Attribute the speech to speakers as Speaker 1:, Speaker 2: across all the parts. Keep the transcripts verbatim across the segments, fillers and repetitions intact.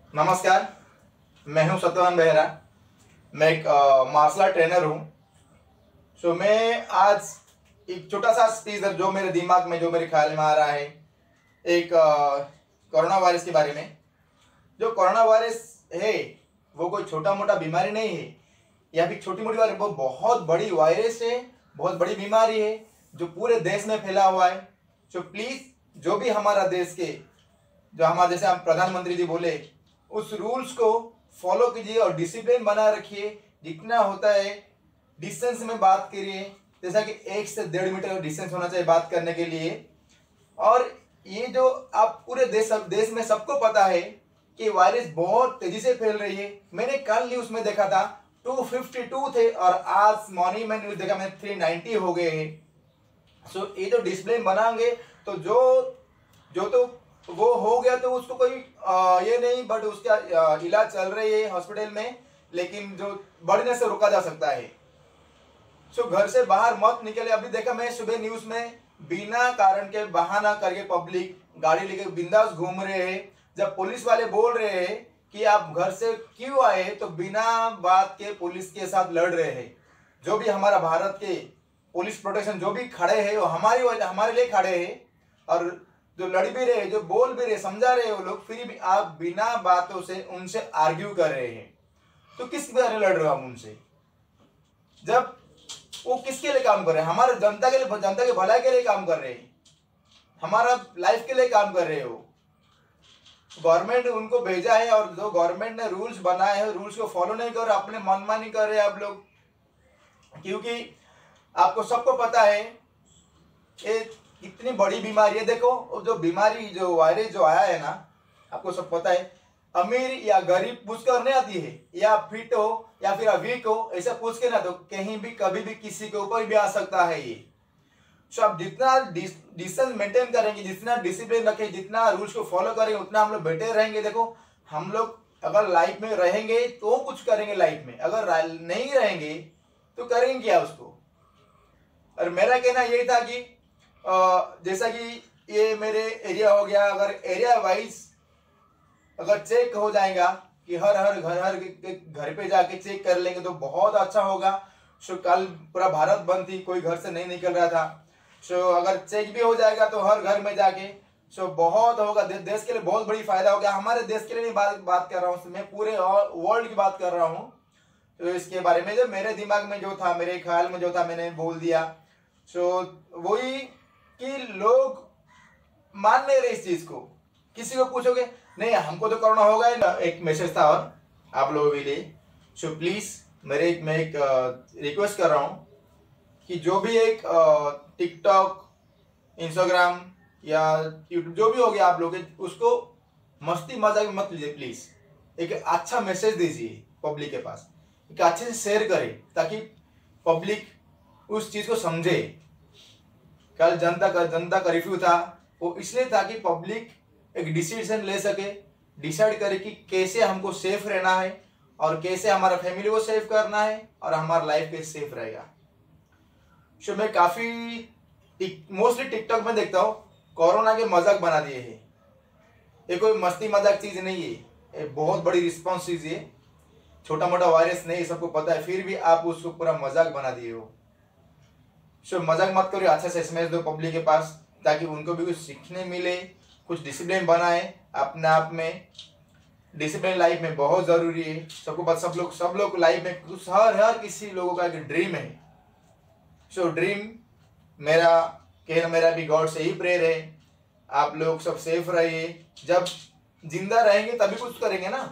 Speaker 1: नमस्कार, मैं हूं सत्यवान बेहरा। मैं एक मार्शल आर्ट ट्रेनर हूं। सो मैं आज एक छोटा सा स्पीच जो मेरे दिमाग में जो मेरे ख्याल में आ रहा है, एक अ, कोरोना वायरस के बारे में। जो कोरोना वायरस है वो कोई छोटा मोटा बीमारी नहीं है, या फिर छोटी मोटी वायरस, वो बहुत बड़ी वायरस है, बहुत बड़ी बीमारी है जो पूरे देश में फैला हुआ है। सो प्लीज़ जो भी हमारा देश के, जो हमारे जैसे हम प्रधानमंत्री जी बोले, उस रूल्स को फॉलो कीजिए और डिसिप्लिन बना रखिए। जितना होता है डिस्टेंस में बात करिए, जैसा कि एक से डेढ़ मीटर डिस्टेंस होना चाहिए बात करने के लिए। और ये जो आप पूरे देश सब देश में सबको पता है कि वायरस बहुत तेजी से फैल रही है। मैंने कल न्यूज़ में देखा था दो सौ बावन थे और आज मॉर्निंग में न्यूज़ देखा मैं तीन सौ नब्बे हो गए हैं। सो ये जो डिसिप्लिन बनाएंगे तो जो जो तो वो हो गया तो उसको कोई आ, ये नहीं, बट उसका आ, इलाज चल रही है हॉस्पिटल में, लेकिन जो बढ़ने से रोका जा सकता है। सो घर से बाहर मत निकले। अभी देखा मैं सुबह न्यूज में, बिना कारण के बहाना करके पब्लिक गाड़ी लेके बिंदास घूम रहे हैं। जब पुलिस वाले बोल रहे हैं कि आप घर से क्यों आए, तो बिना बात के पुलिस के साथ लड़ रहे हैं। जो भी हमारा भारत के पुलिस प्रोटेक्शन जो भी खड़े हैं वो हमारी वजह हमारे लिए खड़े हैं, और जो लड़ भी रहे, जो बोल भी रहे, समझा रहे वो लोग, फिर भी आप बिना बातों से उनसे आर्ग्यू कर रहे हैं। तो किस बारे लड़ रहे हो हम उनसे, जब वो किसके लिए काम कर रहे हैं? हमारे जनता के लिए, जनता के भलाई के लिए काम कर रहे हैं, हमारा लाइफ के लिए काम कर रहे हो। गवर्नमेंट उनको भेजा है और जो गवर्नमेंट ने रूल्स बनाए हैं, रूल्स को फॉलो नहीं कर रहे, अपने मनमानी कर रहे हैं आप लोग। क्योंकि आपको सबको पता है ये कितनी बड़ी बीमारी है। देखो, जो बीमारी, जो वायरस जो आया है ना, आपको सब पता है। अमीर या गरीब पूछ कर नहीं आती है, या फिट हो या फिर वीक हो, ऐसा पूछ के ना, तो कहीं भी कभी भी किसी के ऊपर भी आ सकता है ये। सो आप जितना डिस्टेंस मेंटेन करेंगे, जितना डिसिप्लिन रखें, जितना रूल्स को फॉलो करेंगे, उतना हम लोग बेटर रहेंगे। देखो, हम लोग अगर लाइफ में रहेंगे तो कुछ करेंगे लाइफ में, अगर नहीं रहेंगे तो करेंगे क्या उसको। और मेरा कहना यही था कि जैसा कि ये मेरे एरिया हो गया, अगर एरिया वाइज अगर चेक हो जाएगा कि हर हर घर हर घर पे जाके चेक कर लेंगे तो बहुत अच्छा होगा। सो कल पूरा भारत बंद थी, कोई घर से नहीं निकल रहा था। सो अगर चेक भी हो जाएगा तो हर घर में जाके, सो बहुत होगा, दे, देश के लिए बहुत बड़ी फायदा होगा। हमारे देश के लिए नहीं बात बात कर रहा हूँ मैं, पूरे वर्ल्ड की बात कर रहा हूँ। तो इसके बारे में जो मेरे दिमाग में जो था, मेरे ख्याल में जो था, मैंने बोल दिया। सो वही कि लोग मान नहीं रहे इस चीज को। किसी को पूछोगे नहीं, हमको तो कोरोना होगा ही ना। एक मैसेज था और आप लोगों के लिए। सो प्लीज मेरे एक मैं एक रिक्वेस्ट कर रहा हूँ कि जो भी एक टिकटॉक, इंस्टाग्राम या यूट्यूब जो भी हो गया आप लोग, उसको मस्ती मजाक में मत लीजिए प्लीज। एक अच्छा मैसेज दीजिए पब्लिक के पास, एक अच्छे से शेयर करें ताकि पब्लिक उस चीज को समझे। कल जनता का जनता का रिव्यू था, वो इसलिए था कि पब्लिक एक डिसीजन ले सके, डिसाइड करे कि कैसे हमको सेफ रहना है और कैसे हमारा फैमिली को सेफ करना है और हमारा लाइफ कैसे सेफ रहेगा। सो मैं काफ़ी मोस्टली टिकटॉक में देखता हूँ, कोरोना के मजाक बना दिए हैं। ये कोई मस्ती मजाक चीज़ नहीं है, ये बहुत बड़ी रिस्पॉन्स चीज़ है। छोटा मोटा वायरस नहीं, सबको पता है, फिर भी आप उसको पूरा मजाक बना दिए हो। सो मजाक मत करो, अच्छा से मैसेज दो पब्लिक के पास ताकि उनको भी कुछ सीखने मिले, कुछ डिसिप्लिन बनाए अपने आप में। डिसिप्लिन लाइफ में बहुत ज़रूरी है। सबको पता, सब लोग सब लोग लाइफ में कुछ, हर हर किसी लोगों का एक ड्रीम है। सो ड्रीम मेरा कहना, मेरा भी गॉड से ही प्रेयर है, आप लोग सब सेफ रहिए। जब जिंदा रहेंगे तभी कुछ करेंगे ना।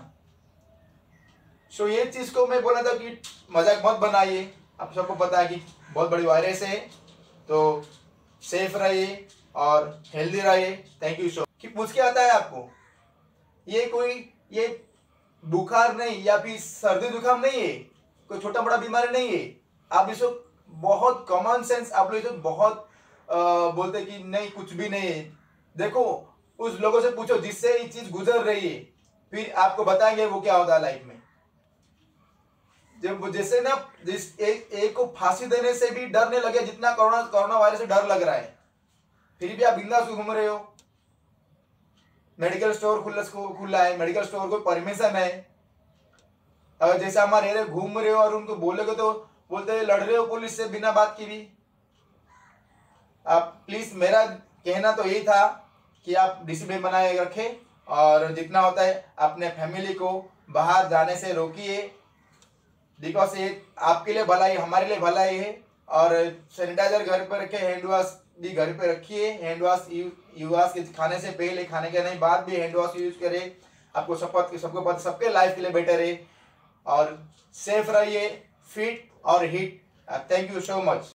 Speaker 1: सो ये चीज़ को मैं बोला था कि मजाक मत बनाइए। आप सबको पता है कि बहुत बड़ी वायरस है, तो सेफ रहिए और हेल्दी रहिए। Thank you so. कि पूछ के आता है आपको, ये कोई ये बुखार नहीं या फिर सर्दी जुकाम नहीं है, कोई छोटा बड़ा बीमारी नहीं है। आप इसको बहुत कॉमन सेंस, आप लोग इसको बहुत आ, बोलते कि नहीं कुछ भी नहीं है। देखो, उस लोगों से पूछो जिससे ये चीज गुजर रही है, फिर आपको बताएंगे वो क्या होता है लाइफ में। जब जैसे ना, जिस एक एक को फांसी देने से भी डर नहीं लगे जितना कोरोना कोरोना वायरस से डर लग रहा है, फिर भी आप बिंदास घूम रहे हो। मेडिकल स्टोर खुला खुला है, मेडिकल स्टोर को परमिशन है। अगर जैसे हमारे एरिया घूम रहे हो और उनको बोलोगे तो बोलते हैं लड़ रहे हो पुलिस से बिना बात की भी। आप प्लीज, मेरा कहना तो यही था कि आप डिसिप्लिन बनाए रखें और जितना होता है अपने फैमिली को बाहर जाने से रोकिए, बिकॉज ये आपके लिए भलाई, हमारे लिए भलाई है। और सैनिटाइजर घर पर रखे, हैंड वॉश भी घर पे रखिए। हैंड वॉश यूज के खाने से पहले, खाने के नहीं बाद भी हैंड वॉश यूज करें। आपको सबको सबको पता, सबके लाइफ के लिए बेटर है। और सेफ रहिए, फिट और hit. Thank you so much.